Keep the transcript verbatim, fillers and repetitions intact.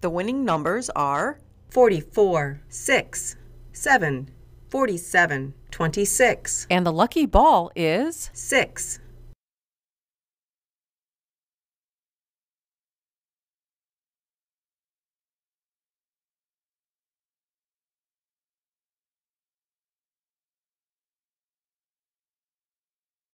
The winning numbers are forty-four, six, seven, forty-seven, twenty-six, and the lucky ball is six.